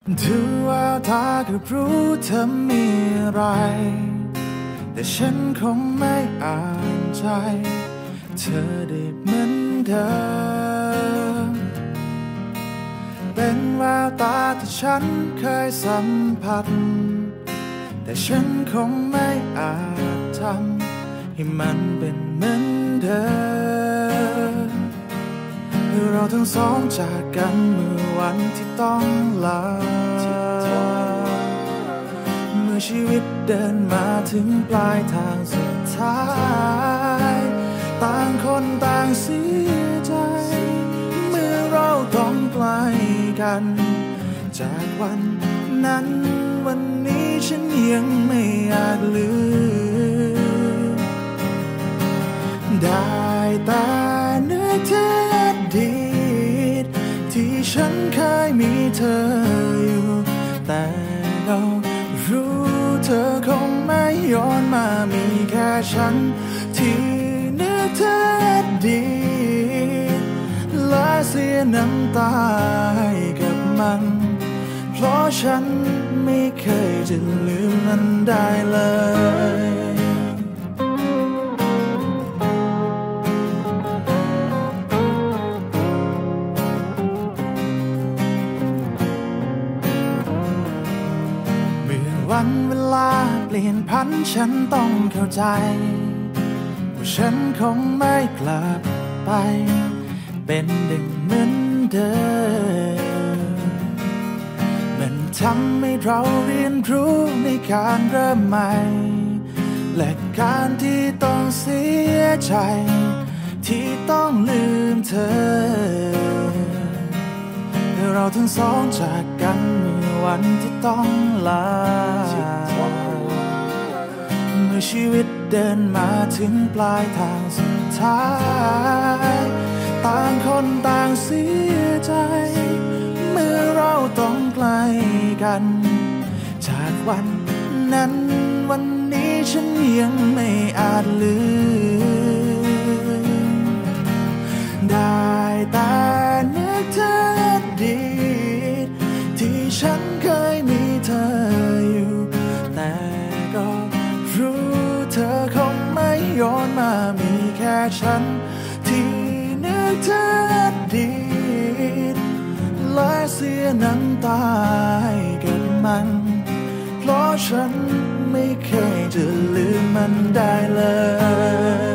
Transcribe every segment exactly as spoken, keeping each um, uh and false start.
ดูแววตาก็รู้เธอมีอะไรแต่ฉันคงไม่อ่านใจเธอได้เหมือนเดิมเป็นแววตาที่ฉันเคยสัมผัสแต่ฉันคงไม่อาจทำให้มันเป็นเหมือนเดิมเราทั้งสองจากกันเมื่อวันที่ต้องลาเมื่อชีวิตเดินมาถึงปลายทางสุดท้ายต่างคนต่างเสียใจเมื่อเราต้องไกลกันจากวันนั้นวันนี้ฉันยังไม่อาจลืมได้แต่นึกถึงอดีตที่ฉันเคยมีเธออยู่แต่เรารู้เธอคงไม่ย้อนมามีแค่ฉันที่นึกถึงอดีตและเสียน้ำตาให้กับมันเพราะฉันไม่เคยจะลืมมันได้เลยเมื่อวันเวลาเปลี่ยนพันฉันต้องเข้าใจว่าฉันคงไม่กลับไปเป็นดึงเหมือนเดิมมันทำให้เราเรียนรู้ในการเริ่มใหม่และการที่ต้องเสียใจที่ต้องลืมเธอเราทั้งสองจากกันเมื่อวันที่ต้องลาเมื่อชีวิตเดินมาถึงปลายทางสุดท้ายต่างคนต่างเสียใจเมื่อเราต้องไกลกันจากวันนั้นวันนี้ฉันยังไม่อาจลืมได้แต่นึกถึงอดีตที่ฉันเคยมีเธออยู่แต่ก็รู้เธอคงไม่ย้อนมามีแค่ฉันที่นึกถึงอดีตและเสียน้ำตาให้กับมันเพราะฉันไม่เคยจะลืมมันได้เลย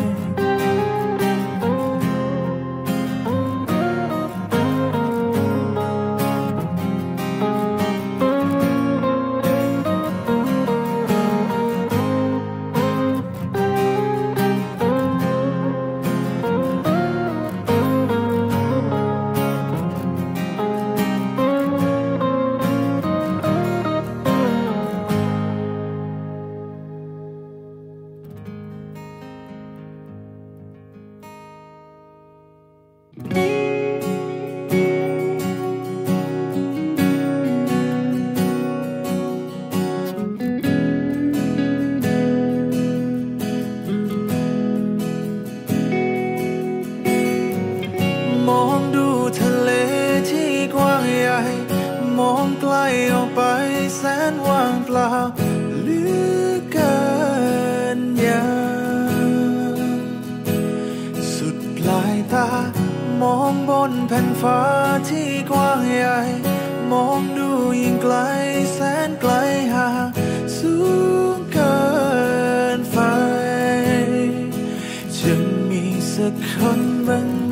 มองดูทะเลที่กว้างใหญ่มองไกลออกไปแสนว่างเปล่าเหลือเกินยามสุดปลายตามองบนแผ่นฟ้าที่กว้างใหญ่มองดูยิ่งไกลแสนไกลห่างสูงเกินฝันจะมีสักคนบ้างไหม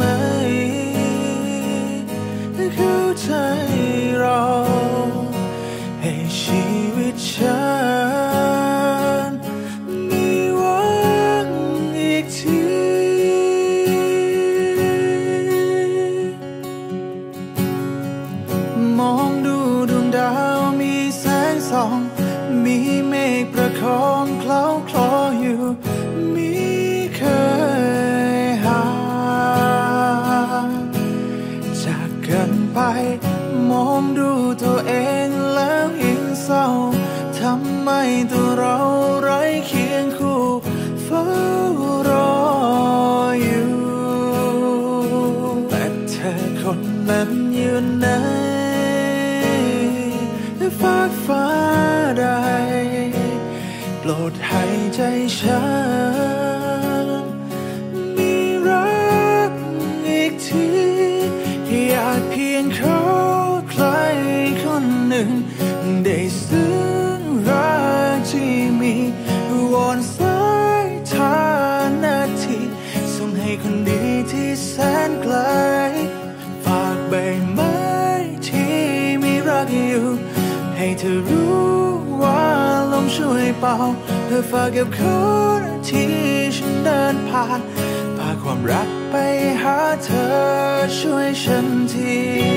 เข้าใจเราให้ชีวิตฉันมีหวังอีกทีมองดูดวงดาวมีแสงส่องมีเมฆประคองเคล้าคลออยู่มีเคยห่างจากกันไปมองดูตัวเองแล้วยิ่งเศร้าทำไมตัวเราไร้เคียงคู่เฝ้ารออยู่แต่เธอคนนั้นอยู่ไหนรดให้ใจฉันมีรักอีกทีอยากเพียงขอใครคนหนึ่งได้ซึ้งรักที่มีวอนสายทานนาทีส่งให้คนดีที่แสนไกลฝากใบไม้ที่มีรักอยู่ให้เธอรู้ว่าลมช่วยเป่าเธอฝากกับคนที่ฉันเดินผ่านพาความรักไปหาเธอช่วยฉันที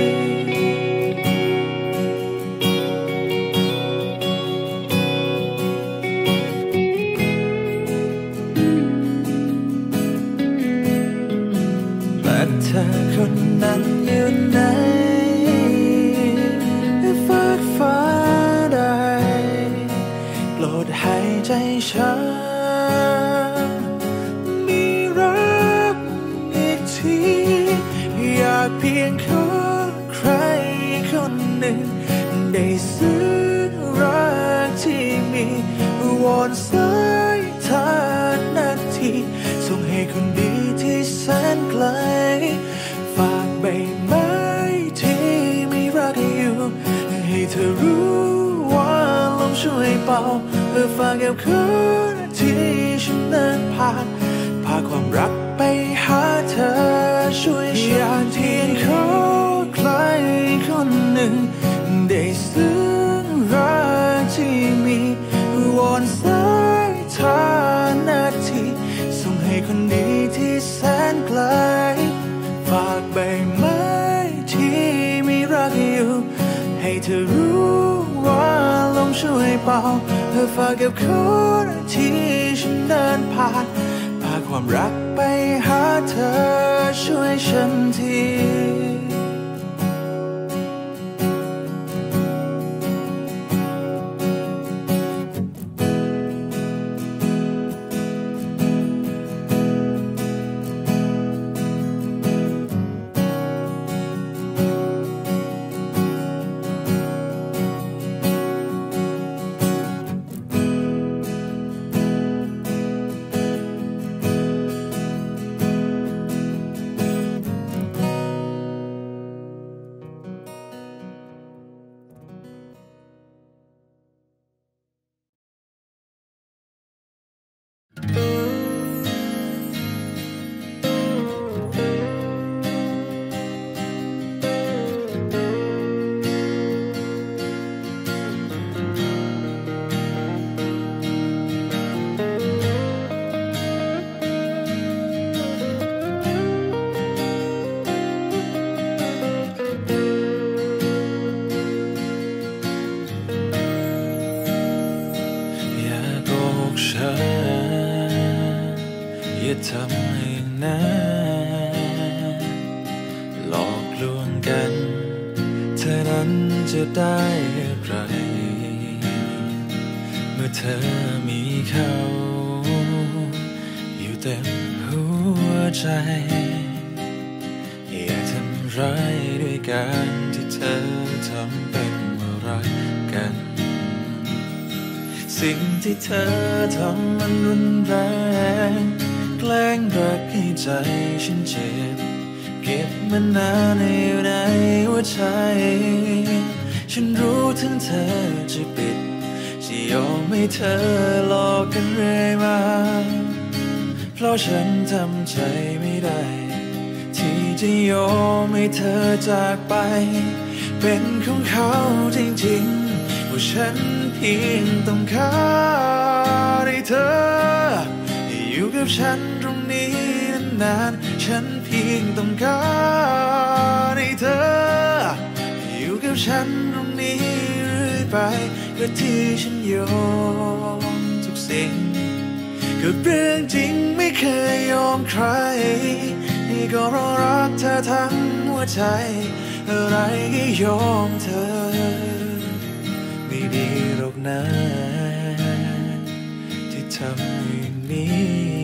และเธอคนนั้นอยู่ไหนฝากฟ้าได้โปรดให้ใจฉันมีรักอีกทีอยากเพียงขอใครคนหนึ่งได้ซึ้งรักที่มีวอนสายทานนาทีส่งให้คนดีที่แสนไกลฝากใบไม้ที่มีรักอยู่ให้เธอรู้ว่าลมช่วยเป่าเพื่อฝากกับคนที่ฉันเดินผ่านพาความรักไปหาเธอช่วยฉันอยากเพียงขอใครคนหนึ่งได้ซึ้งรักที่มีวอนสายทานนาทีส่งให้คนดีที่แสนไกลฝากใบไม้ที่มีรักอยู่ให้เธอรู้ว่าลมช่วยเป่าเพื่อฝากกับคนที่ฉันเดินผ่านพาความรักไปหาเธอช่วยฉันทีอย่าทำให้นานหลอกลวงกันเธอนั้นจะได้อะไรเมื่อเธอมีเขาอยู่เต็มหัวใจอย่าทำร้ายด้วยการที่เธอทำเป็นว่ารักกันสิ่งที่เธอทำมันรุนแรงแกล้งรักให้ใจฉันเจ็บเก็บมันนานอยู่ในหัวใจฉันรู้ถึงเธอจะปิดจะยอมให้เธอหลอกกันเรื่อยมาเพราะฉันทำใจไม่ได้ที่จะยอมให้เธอจากไปเป็นของเขาจริงๆว่าฉันเพียงต้องการให้เธออยู่กับฉันตรงนี้นานๆฉันเพียงต้องการให้เธออยู่กับฉันตรงนี้เรื่อยไปก็ที่ฉันยอมทุกสิ่งก็เรื่องจริงไม่เคยยอมใครนี่ก็เพราะรักเธอทั้งหัวใจอะไรก็ยอมเธอไม่ดีหรอกนะที่ทำอย่างนี้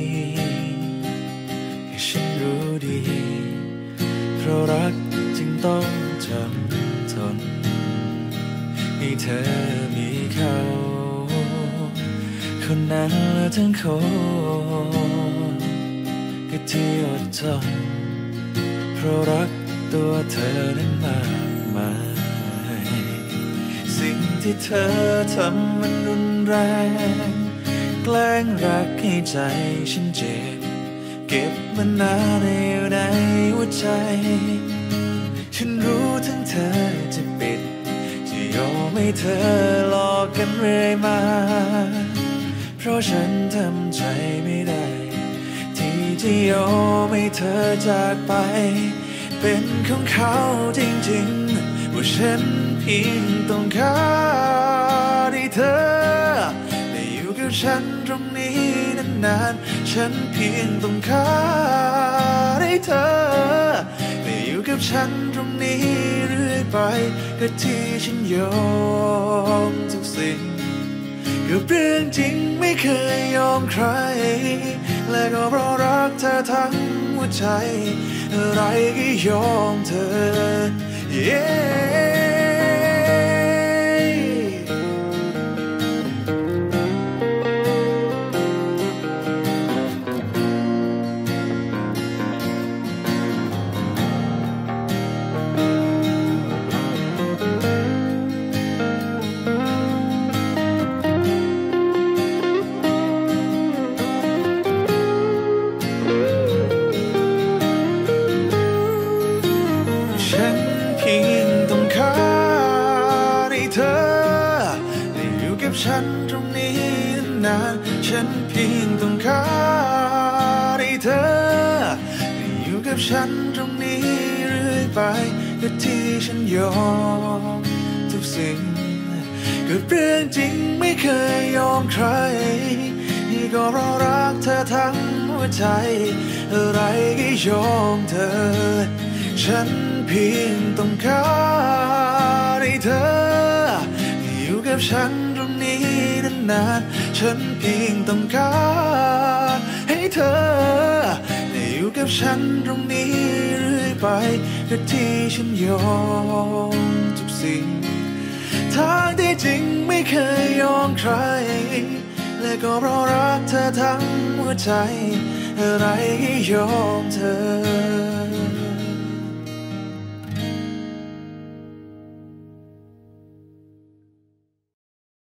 ให้ฉันรู้ดีเพราะรักจึงต้องจำทนให้เธอมีเขาคคนนั้นและทั้งคนก็ที่อดทนเพราะรักตัวเธอนั้นมากมายสิ่งที่เธอทำมันรุนแรงแกล้งรักให้ใจฉันเจ็บเก็บมันนานอยู่ในหัวใจฉันรู้ทั้งเธอจะปิดจะยอมให้เธอหลอกกันเรื่อยมาเพราะฉันทำใจไม่ได้ที่จะยอมให้เธอจากไปเป็นของเขาจริงๆว่าฉันเพียงต้องการให้เธอได้อยู่กับฉันตรงนี้นานๆฉันเพียงต้องการให้เธอได้อยู่กับฉันตรงนี้เรื่อยไปก็ที่ฉันยอมทุกสิ่งกับเรื่องจริงไม่เคยยอมใครและก็เพราะรักเธอทั้งหัวใจอะไรก็ยอมเธอ yeahฉันเพียงต้องการให้เธอได้อยู่กับฉันตรงนี้นานฉันเพียงต้องการให้เธอได้อยู่กับฉันตรงนี้เรื่อยไปก็ที่ฉันยอมทุกสิ่งก็เรื่องจริงไม่เคยยอมใครก็เพราะรักเธอทั้งหัวใจอะไรก็ยอมเธอฉันเพียงต้องการให้เธออยู่กับฉันตรงนี้นานๆฉันเพียงต้องการให้เธอได้อยู่กับฉันตรงนี้เรื่อยไปก็ที่ฉันยอมทุกสิ่งทางที่จริงไม่เคยยอมใครและก็เพราะรักเธอทั้งหัวใจอะไรก็ยอมเธอ